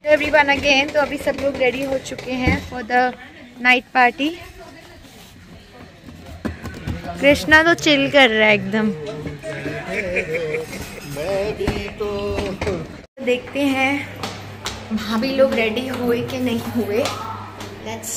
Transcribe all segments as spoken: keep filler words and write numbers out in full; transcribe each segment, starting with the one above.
Everyone again. तो अभी सब लोग रेडी हो चुके हैं for the night party. Krishna तो चिल कर रहा है एकदम। देखते हैं भाभी लोग रेडी हुए कि नहीं हुए। लेट्स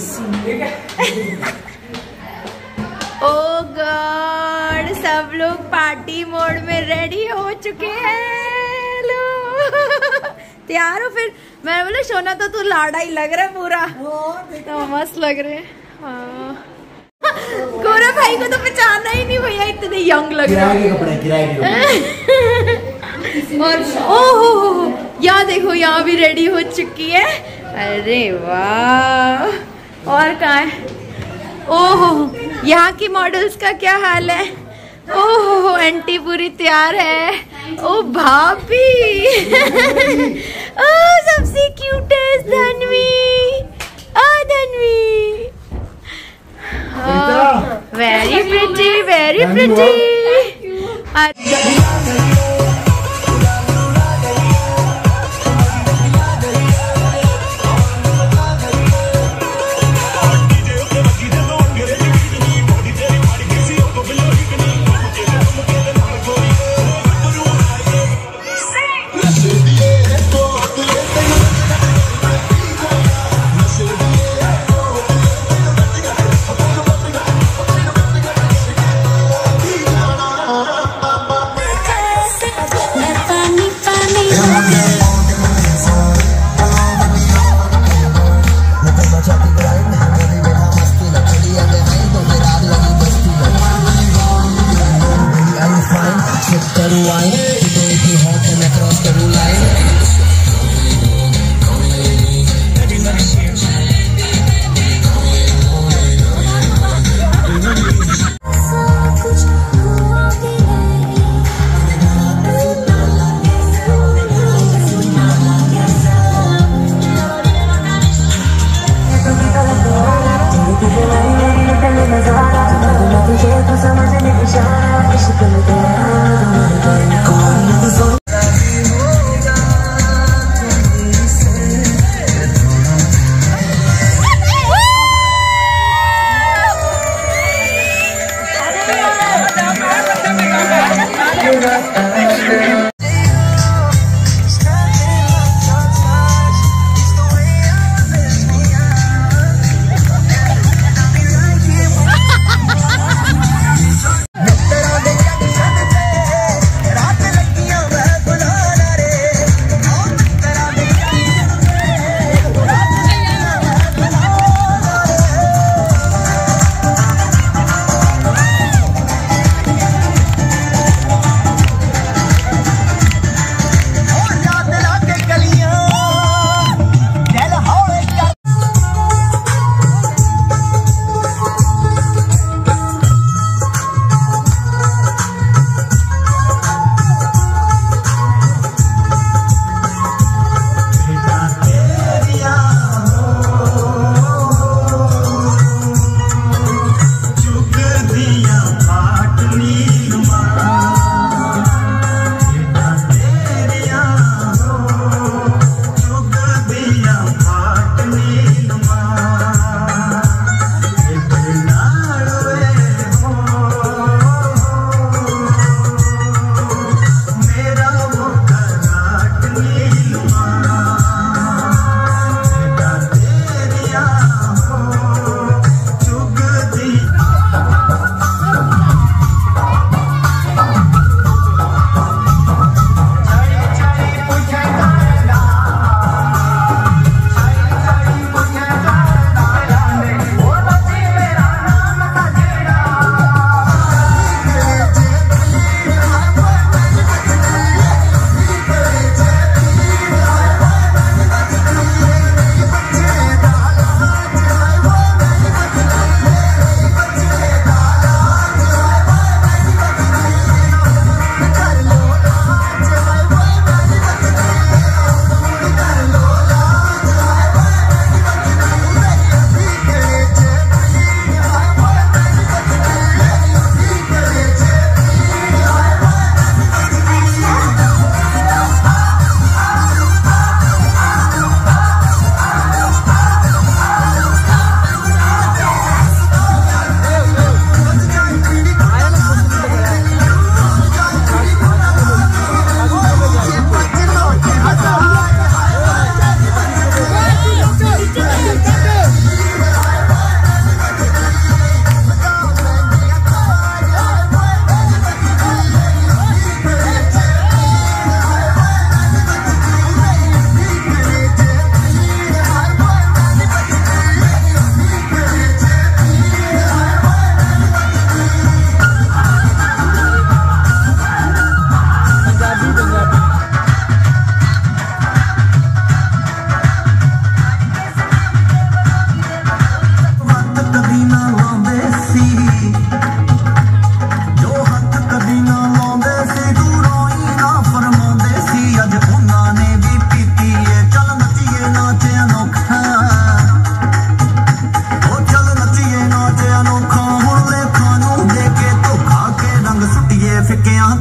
ओह गॉड, सब लोग पार्टी मोड में रेडी हो चुके हैं। लो तैयार हो? फिर मैं बोला सोना तो तू लाड़ा ही लग रहा है पूरा, तो मस्त लग रहे हैं। हाँ गोरा भाई को तो पहचाना ही नहीं भैया, इतने यंग लग रहे हैं। और ओहो यहाँ देखो, यहाँ भी रेडी हो चुकी है। अरे वाह, और कहाँ है? ओहो यहाँ की मॉडल्स का क्या हाल है? ओहो आंटी पूरी तैयार है। ओ भाभी ओ सबसे क्यूटेस्ट धनवी। ओ Dhanvi very pretty, very pretty.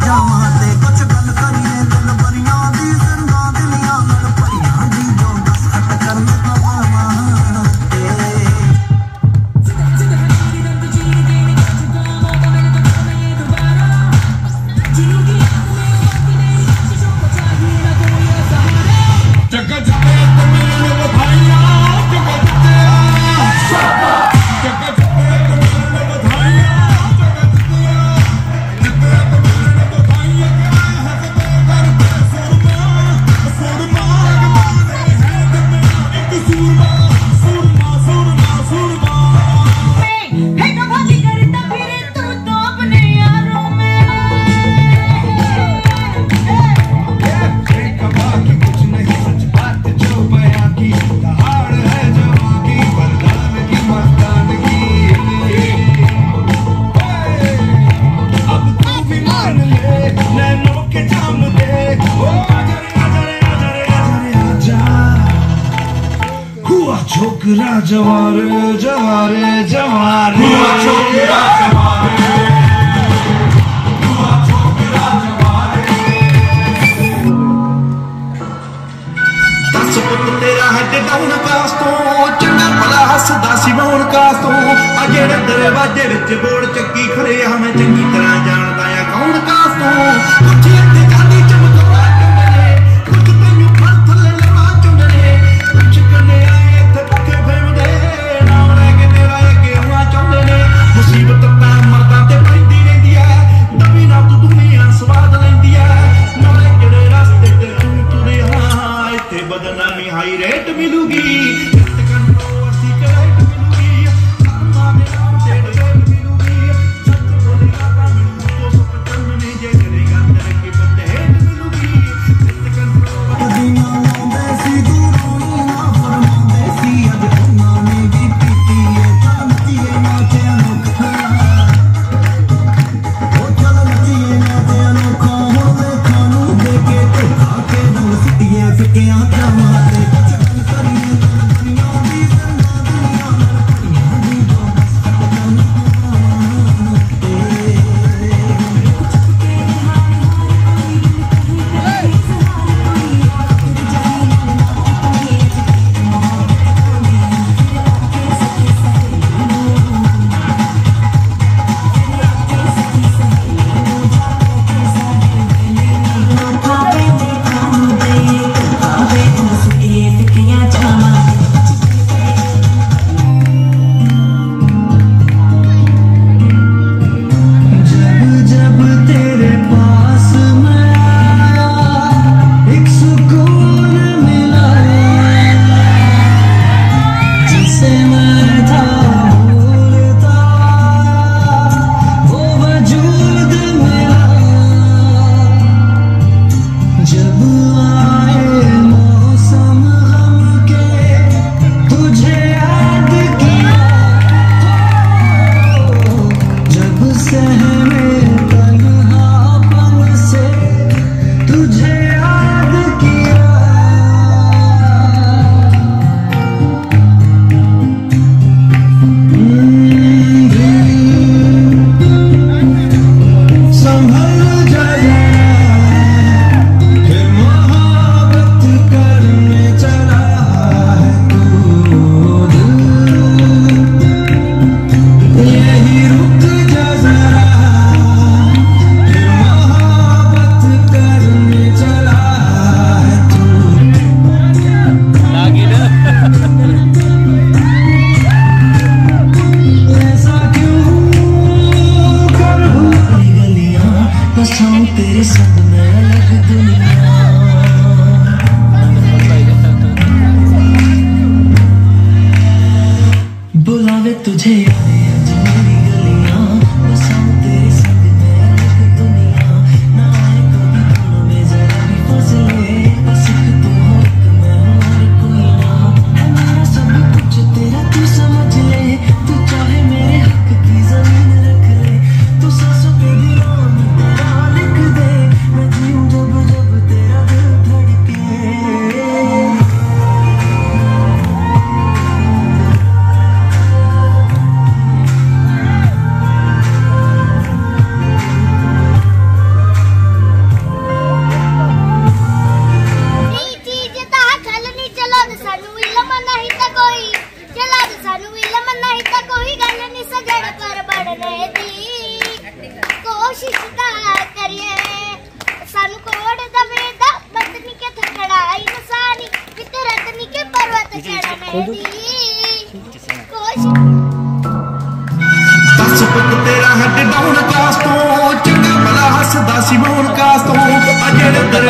छोकरा जवारे जवारे जवारे छोकरा जवारे छोकरा जवारे दस पुत तेरा हेड डाउन कास तो चंगा भला हसदा सी मौन कास तो आ जेड़े दरवाजे विच बोड़ चक्की खड़े आ मैं चंगी तरह जानदा आ कौन कास तो कुछ इत्थे गांधी चमकवा चुंडले कुछ तैनू फल थल्ले लवा चुंडले कुछ कने मुसीबत मरदा ते पैंदी रहिंदी है नवी ना तू दुनिया स्वाद लैंदी है नाले किहड़े रास्ते ते तुरे हां इत्थे बदनामी हाई रेट मिलूगी इत्थे कंटो असी कराइट मिलूगी अम्मा मेरा ते रेट मिलूगी सच बोलेगा ता मिलू दो सौ पचानवे जे करेगा तेरे की बदे हेट मिलूगी इत्थे कंटो दुनिया लांदे सी दूरों ना फरमांदे सी अज उन्हां ने भी पीती है चलती है नाचे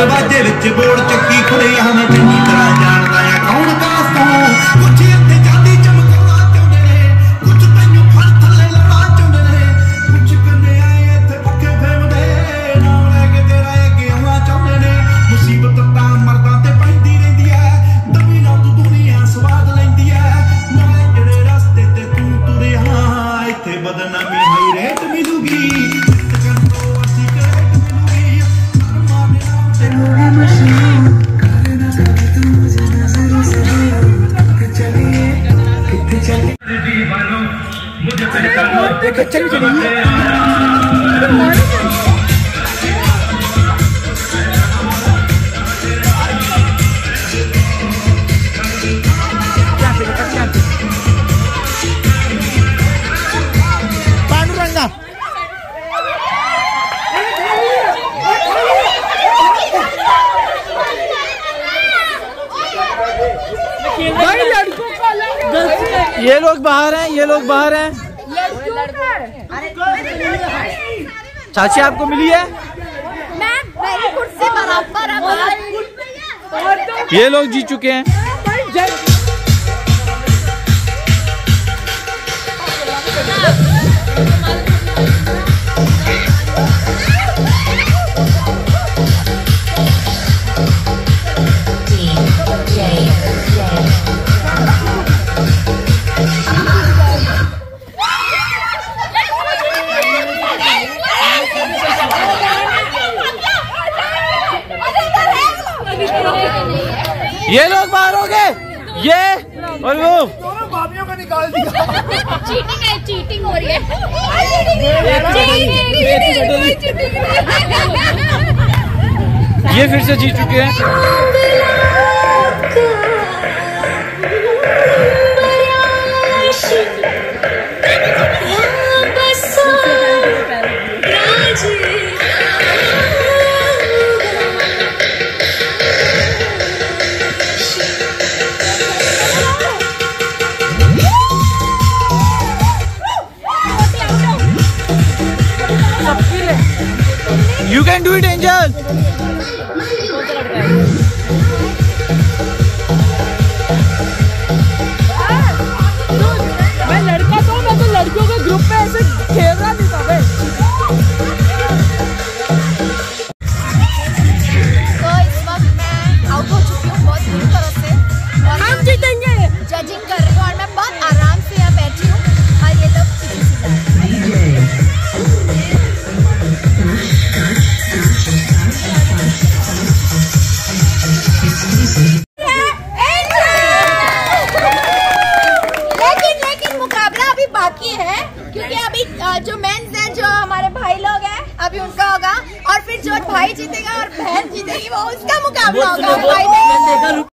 दरवाजे विच बोड़ चुकी खड़े आ मैं चंगी तरह जानदा आ कौन कास तों कुछ इत्थे चांदी चमकाउणा चाहुंदे ने कुछ तैनूं फड़ थल्ले लाउणा चाहुंदे ने कुछ कन्ने आए इत्थे पक्के फेमदे नाम ले के तेरा अगे आउणा चाहुंदे ने मुसीबत तां मर्दां ते पैंदी रहिंदी ऐ दवी ना तूं दुनिया स्वाद लैंदी ऐ नाले जेड़े रस्ते ते तूं तुरिया इत्थे बदनामी हाई रेट मिलूगी चली चली पांडुरंगा ये लोग बाहर हैं, ये लोग बाहर हैं। चाची आपको मिली है? मैं मेरी कुर्सी बराबर है। ये लोग जीत चुके हैं। ये लोग बाहर हो गए, ये और वो दोनों भाभियों को निकाल दिया। चीटिंग है, चीटिंग हो रही है। ये फिर से जीत चुके हैं। You can do it, Angel. मैं लड़का तो मैं तो लड़कियों के ग्रुप में ऐसे खेल रहा नहीं था भाई। तो इस वक्त मैं आउट हो चुकी हूँ बहुत बुरी तरह से और हम जीतेंगे। जजिंग कर रही हूँ और मैं बहुत आराम से यहाँ बैठी हूँ और ये लोग क्योंकि अभी जो मेंस हैं, जो हमारे भाई लोग हैं, अभी उनका होगा और फिर जो भाई जीतेगा और बहन जीतेगी वो उसका मुकाबला होगा। भाई बहन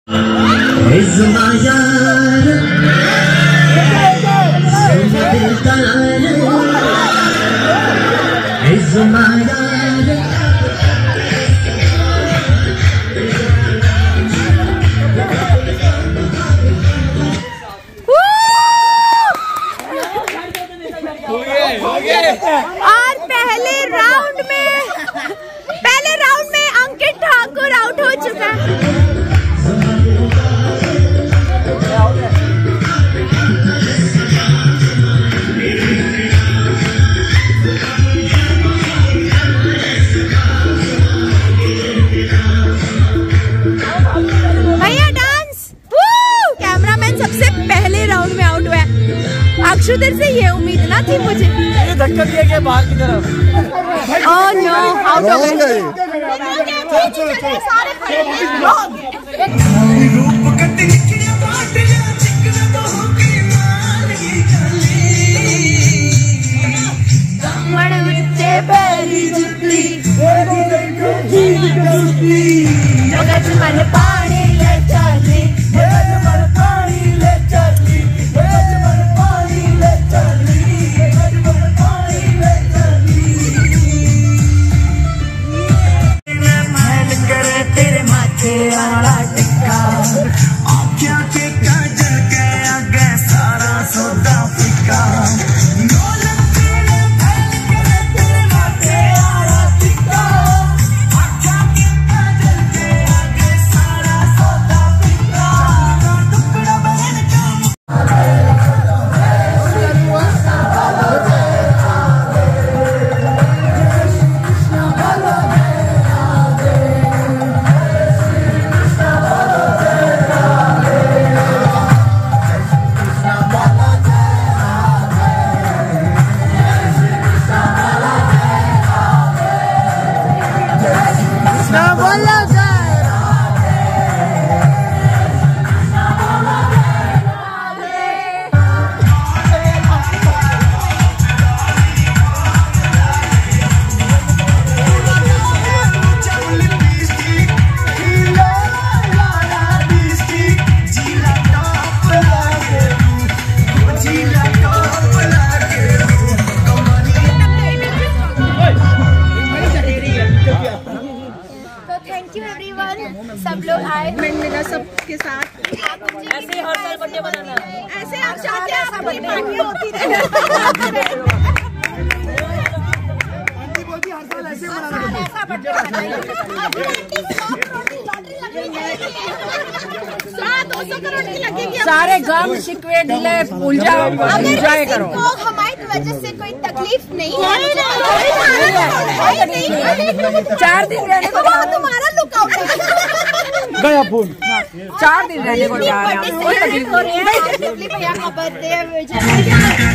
और पहले राउंड में पहले राउंड में अंकित ठाकुर आउट हो चुका है। भैया डांस। कैमरामैन सबसे पहले राउंड में आउट हुआ है। अक्षुदर से ये उम्मीद ना थी मुझे। ये धक्का दिया गया बाहर की तरफ। ओह नो, आउट हो गए। पानी ले चली, पानी ले चली, पानी ले चली, करे तेरे माथे वाला टिक्का, आँखों के काजल के आगे सारा सौदा फिक्का। तेरे माथे वाला टिक्का, आँखों के काजल थैंक यू एवरीवन, सब लोग आए मिला सबके साथ। ऐसे हर साल बर्थडे बनाना, ऐसे आप चाहते हैं सबकी पार्टी होती रहे। सारे गम शिकवे ढीले भूल जाओ, एंजॉय करो। हमारी वजह से कोई तकलीफ नहीं है। चार दिन रहने को तुम्हारा लुकआउट गया फोन। चार दिन रहने को जा रहे हैं, कोई तकलीफ हो रही है। भैया का बर्थडे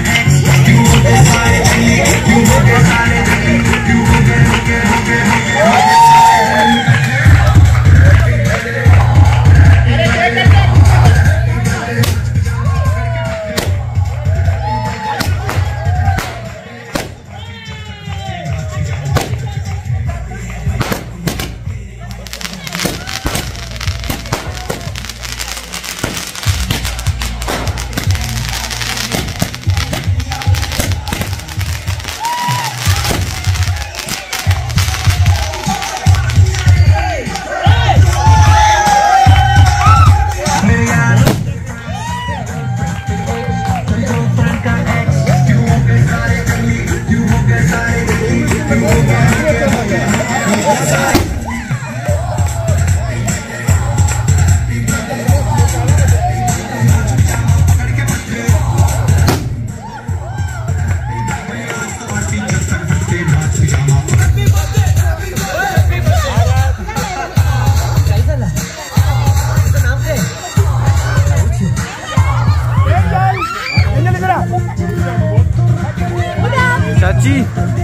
चाची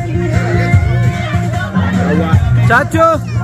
चाचू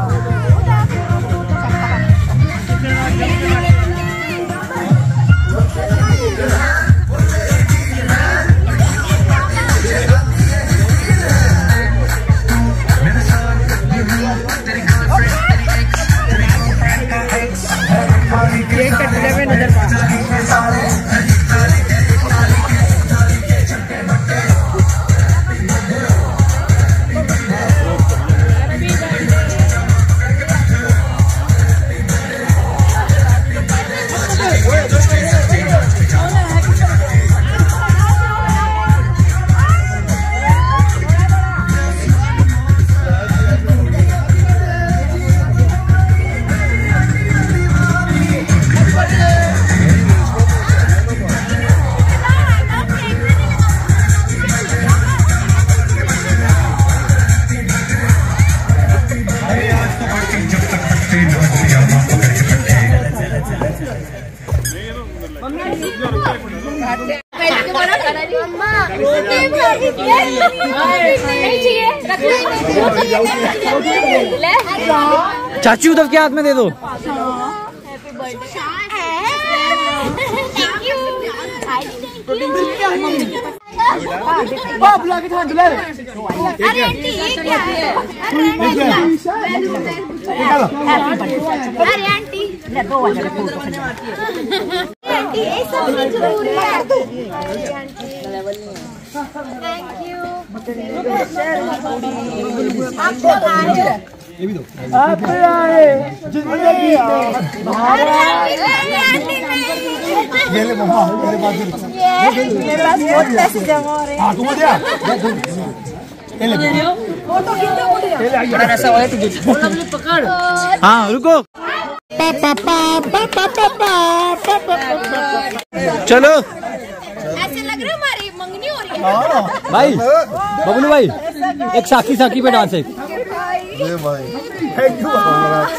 चाची उधर के हाथ में दे दो। अरे आंटी ये क्या है? अरे आंटी आंटी ये सब जरूरी है। Thank you. आपको ये भी दो। आप आए जिंदगी ये ले मम्मा मेरे पास मेरे पास बहुत पैसे जमा हो रहे हैं। हाँ तुम दिया ये ले फोटो खींचो मुझे ऐसा वाले तुझे पकड़। हाँ रुको चलो ऐसे लग रहा है हमारी मंगनी हो रही है। भाई बबलू भाई एक साकी साकी पे डांस है। भाई थैंक यू।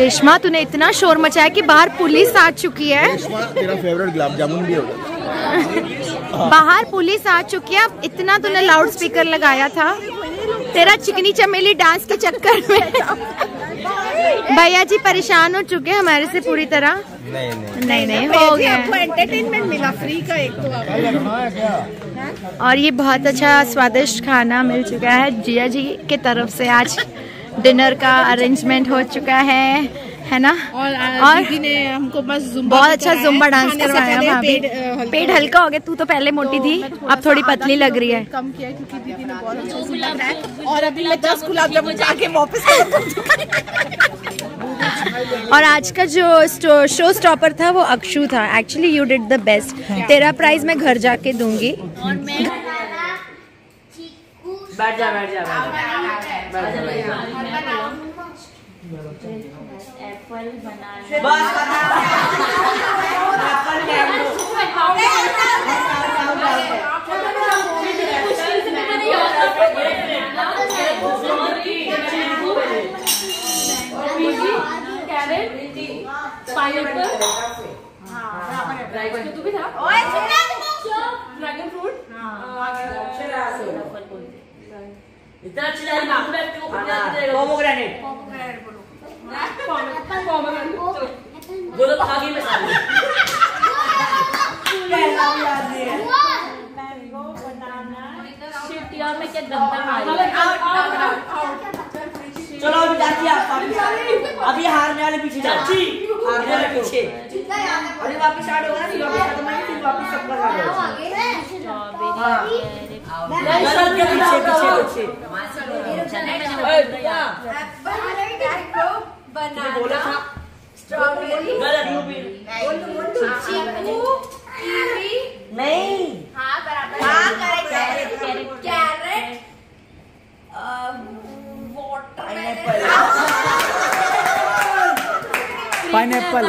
रेशमा तूने इतना शोर मचाया कि बाहर पुलिस आ चुकी है। रेशमा तेरा फेवरेट गुलाब जामुन भी होगा। बाहर पुलिस आ चुकी है। इतना तूने लाउड स्पीकर लगाया था तेरा चिकनी चमेली डांस के चक्कर में। भैया जी परेशान हो चुके हैं हमारे से पूरी तरह। नहीं नहीं नहीं नहीं हो गया। एंटरटेनमेंट मिला फ्री का एक तो और ये बहुत अच्छा स्वादिष्ट खाना मिल चुका है जिया जी के तरफ से। आज डिनर का अरेंजमेंट हो चुका है है ना। और, और दीदी ने हमको बस जुम्बा बहुत अच्छा जुम्बा डांस खाने से करवाया पहले भाभी। पेट, अ, हल्का पेट हल्का हो गया। तू तो पहले मोटी थी अब थोड़ी पतली लग रही है। कम किया क्योंकि दीदी ने बहुत अच्छा जुम्बा कराया। और अभी मैं दस गुलाब जामुन जाके वापस और आज का जो शो स्टॉपर था वो अक्षु था। Actually you did the best. तेरा प्राइज मैं घर जाके दूंगी। और मैं बैठ जा बैठ जा बैठ जा। एप्पल बनाना तू भी था ड्रैगन फ्रूट इतना अच्छा पोमोग्रेनेट बोलो आगे में सामने शिटिया में क्या गंदा मारी। चलो अभी जाती है। अभी हारने वाले पीछे जाती हारने वाले पीछे। अरे वापस स्टार्ट होगा ना फिर वापस खत्म होगा फिर वापस सब कर रहा है। पीछे पीछे बोला था स्ट्रॉबेरी नहीं हाँ बराबर। हाँ correct carrot carrot pineapple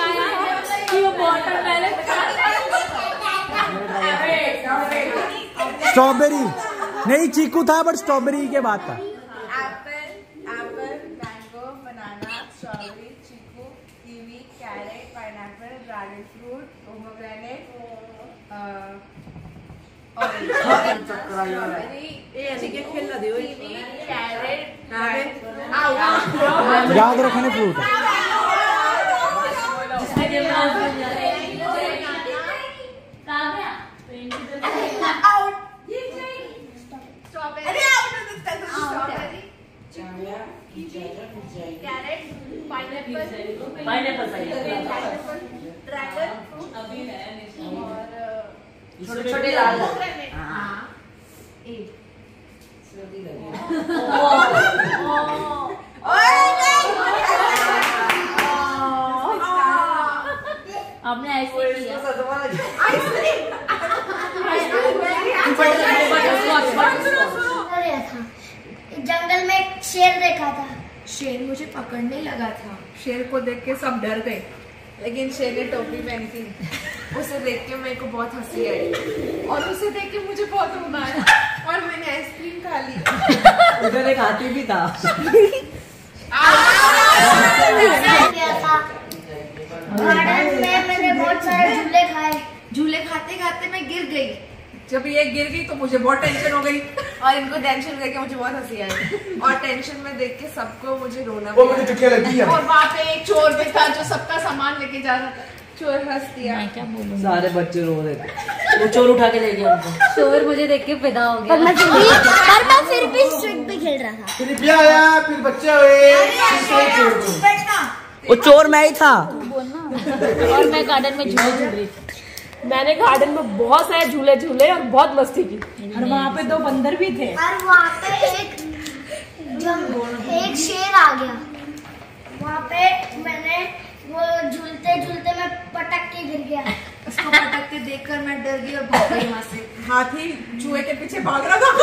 strawberry नहीं चीकू था बट स्ट्रॉबेरी के बाद था। Apple apple mango banana strawberry chikoo kiwi carrot pineapple dragon fruit pomegranate याद रखने फ्रूट छोटे छोटे लाल आपने ऐसे किया। जंगल में एक शेर देखा था। शेर मुझे पकड़ने लगा था। शेर को देख के सब डर गए लेकिन शेर ने टोपी पहनी थी। उसे देख के मेरे को बहुत हंसी आई और उसे देख के मुझे बहुत रोना आया और मैंने आइसक्रीम खा ली। उधर एक हाथी भी था। गार्डन में मैंने बहुत सारे झूले खाए। झूले खाते खाते मैं गिर गई। जब ये गिर गई तो मुझे बहुत टेंशन हो गई और इनको टेंशन देख के मुझे बहुत हंसी आई और टेंशन में देख के सबको मुझे रोना वो मुझे चुटकियां लगती है। और वहाँ पे एक चोर भी था जो सबका सामान लेके जा रहा था। चोर हंस दिया। मैं क्या बोलूं। सारे बच्चे रो रहे थे। वो चोर उठा के ले गया उनको। चोर मुझे देख के फिदा हो गया। पर मैं फिर भी पर मैं फिर भी स्ट्रीट पे खेल रहा था। फिर भी आया फिर बच्चे हुए। वो चोर मैं ही था। और मैं गार्डन में झूले झूल रही थी। मैंने गार्डन में बहुत सारे झूले झूले और बहुत मस्ती की और वहाँ पे दो बंदर भी थे। और वहाँ पे एक जंग, एक शेर आ गया। वहाँ पे मैंने वो झूलते झूलते मैं पटक के गिर गया। उसको पटक के देखकर मैं डर गई और भाग गई वहाँ से। हाथी चूहे के पीछे भाग रहा था।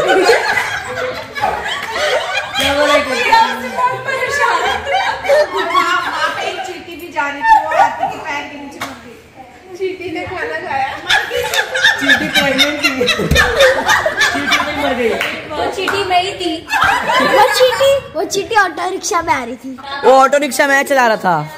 वहाँ पे एक चींटी भी जा रही थी वो हाथी के पैर के नीचे मर गई। चींटी ने खाना खाया। चींटी प्रेग्नेंट थी। चींटी नहीं मर गई। वो चींटी मैं ही थी। वो चींटी वो चीटी ऑटो रिक्शा में आ रही थी। वो ऑटो रिक्शा मैं चला रहा था।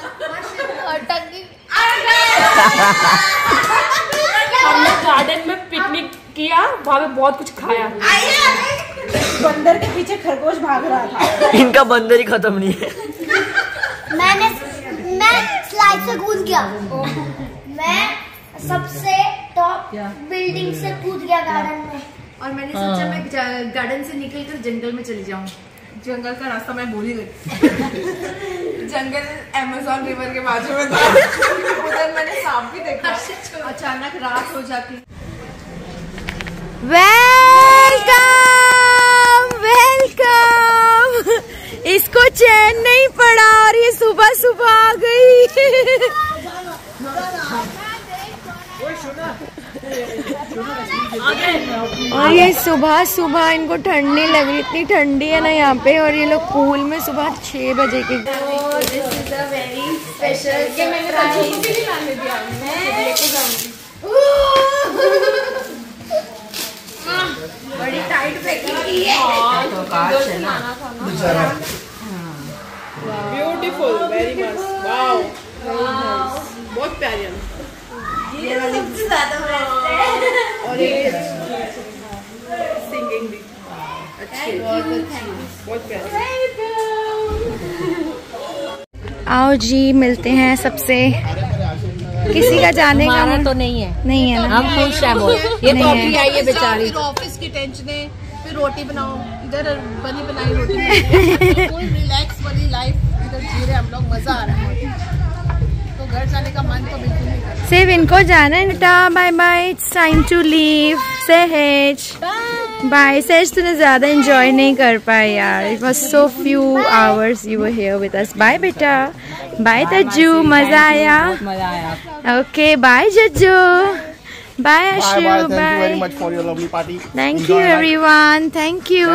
हमने गार्डन में पिकनिक किया, वहाँ पे बहुत कुछ खाया। बंदर के पीछे खरगोश भाग रहा था। इनका बंदर ही खत्म नहीं है। मैंने मैं स्लाइड से कूद गया। मैं सबसे टॉप बिल्डिंग से कूद गया गार्डन में। और मैंने सोचा मैं गार्डन से निकलकर जंगल में चली जाऊं। जंगल का रास्ता मैं भूल ही गई। जंगल अमेज़न रिवर के बाजू में था। उधर मैंने सांप भी देखा। अचानक रात हो जाती। Welcome welcome. इसको चैन नहीं पड़ा और ये सुबह सुबह आ गई। और ये सुबह सुबह इनको ठंड नहीं लग रही, इतनी ठंडी है ना यहाँ पे। और ये लोग पूल में सुबह छह बजे के। This is a very special बड़ी टाइट पैकिंग की है। ब्यूटीफुल, वेरी मस्त, वाओ, बहुत प्यारी है। ये सबसे ज्यादा और ये सिंगिंग भी अच्छी, बहुत प्यारी। आओ जी मिलते हैं सबसे। किसी का जाने का मन तो नहीं है, नहीं है ना। हम खुश हैं बहुत। ये तो अभी आई है बेचारी। ऑफिस की टेंशनें, फिर रोटी बनाओ, इधर बनी बनाई रोटी। फुल रिलैक्स वाली लाइफ इधर जी रहे हम लोग, मजा आ रहा है। तो घर जाने का मन तो बिल्कुल नहीं कर रहा। सिर्फ इनको जाना है बेटा। Bye bye, it's time to leave. Sahaj bye. Sahaj तूने ज्यादा एंजॉय नहीं कर पाया यार। It was so few hours you were here with us. Bye बेटा। बाय तज्जू, मजा आया? मजा आया। Okay bye Jajju. Bye Ashu. Bye. Thank you very much for your lovely party. Thank you everyone. Thank you.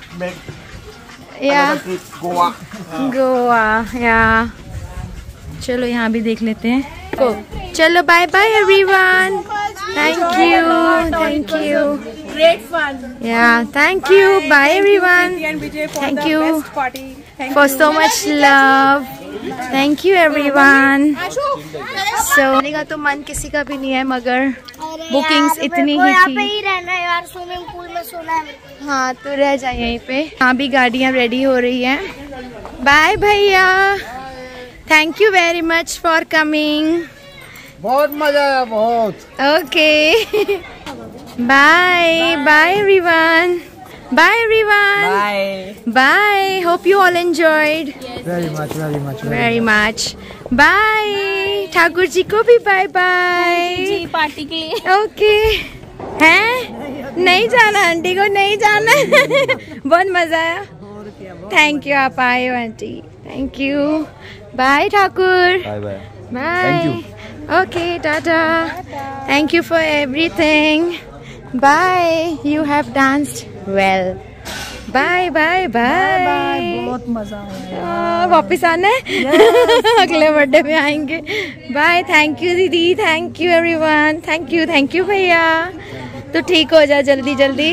Yeah Goa. Goa या चलो यहाँ भी देख लेते हैं। को चलो bye bye everyone. Thank you thank you. Great fun. Yeah thank you. Bye everyone. Thank you for so much love. Thank you everyone. So आने का तो मन किसी का भी नहीं है, मगर बुकिंग्स इतनी ही यहाँ पे थी। ही रहना है यार, स्विमिंग पूल में सोना है मेरे को। हाँ तो रह जाए यहीं पे। यहाँ भी गाड़ियाँ रेडी हो रही हैं। बाय भैया। Thank you very much for coming. बहुत मजा आया, बहुत। Okay bye bye everyone. Bye everyone. Bye bye. Hope you all enjoyed Very much, very much. Very much. Bye. Thakur ji को भी बाय बाय। पार्टी के लिए। ओके हैं? नहीं जाना आंटी को, नहीं जाना। बहुत मजा आया। थैंक यू, आप आए हो आंटी। Thank you. Bye Thakur. Bye bye. Bye. Okay tata. Thank you for everything. Bye. You have danced well. Bye bye bye. बहुत मजा आया। वापिस आना है? अगले बर्थडे में आएंगे। बाय। थैंक यू दीदी। Thank you everyone. Thank you thank you भैया। तो ठीक हो जा जल्दी जल्दी।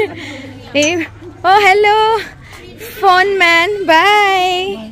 Oh hello phone man. Bye.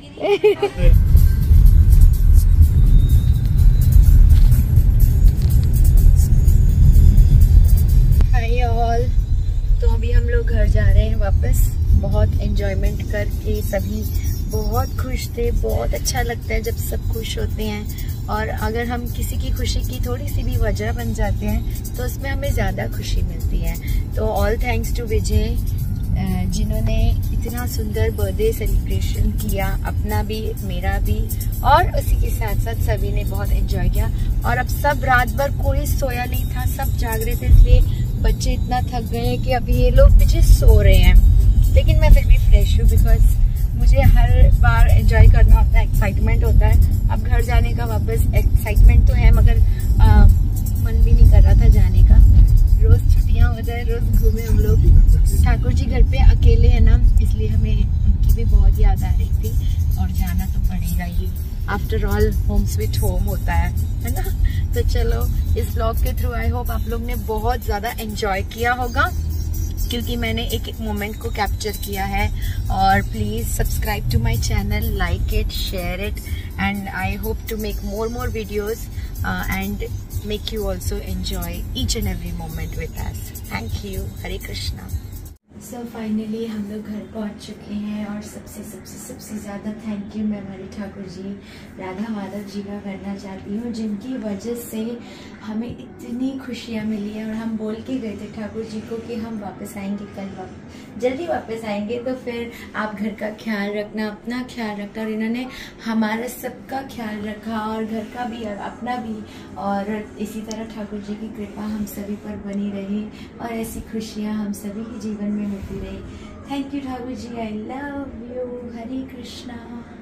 Hi all. तो अभी हम लोग घर जा रहे हैं वापस। बहुत एंजॉयमेंट करके सभी बहुत खुश थे। बहुत अच्छा लगता है जब सब खुश होते हैं। और अगर हम किसी की खुशी की थोड़ी सी भी वजह बन जाते हैं तो उसमें हमें ज़्यादा खुशी मिलती है। तो ऑल थैंक्स टू विजय जिन्होंने इतना सुंदर बर्थडे सेलिब्रेशन किया, अपना भी मेरा भी, और उसी के साथ साथ सभी ने बहुत एंजॉय किया। और अब सब रात भर कोई सोया नहीं था, सब जाग रहे थे। इसलिए बच्चे इतना थक गए कि अभी ये लोग पीछे सो रहे हैं। लेकिन मैं फिर भी फ्रेश हूँ बिकॉज मुझे हर बार एंजॉय करना होता है, एक्साइटमेंट होता है। अब घर जाने का वापस एक्साइटमेंट तो है, मगर आ, मन भी नहीं कर रहा था जाने का। रोज छुट्टियाँ हो जाए, रोज घूमे हम लोग। ठाकुर जी घर पे अकेले है ना, इसलिए हमें उनकी भी बहुत याद आ रही थी। और जाना तो पड़ेगा ही, after all home sweet home होता है है ना। तो चलो इस ब्लॉग के थ्रू आई होप आप लोग ने बहुत ज़्यादा एंजॉय किया होगा। क्योंकि मैंने एक एक मोमेंट को कैप्चर किया है। और please subscribe to my channel, like it, share it, and I hope to make more more videos and make you also enjoy each and every moment with us. Thank you. Hare Krishna. So so finally हम लोग घर पहुंच चुके हैं और सबसे सबसे सबसे ज़्यादा थैंक यू मैं हमारी ठाकुर जी राधा माधव जी का करना चाहती हूँ, जिनकी वजह से हमें इतनी खुशियाँ मिली हैं। और हम बोल के गए थे ठाकुर जी को कि हम वापस आएंगे, कल वापस जल्दी वापस आएंगे, तो फिर आप घर का ख्याल रखना, अपना ख्याल रखना। और इन्होंने हमारा सबका ख्याल रखा और घर का भी और अपना भी। और इसी तरह ठाकुर जी की कृपा हम सभी पर बनी रही और ऐसी खुशियाँ हम सभी के जीवन में होती रही। Thank you Thakur ji, I love you. Hare Krishna.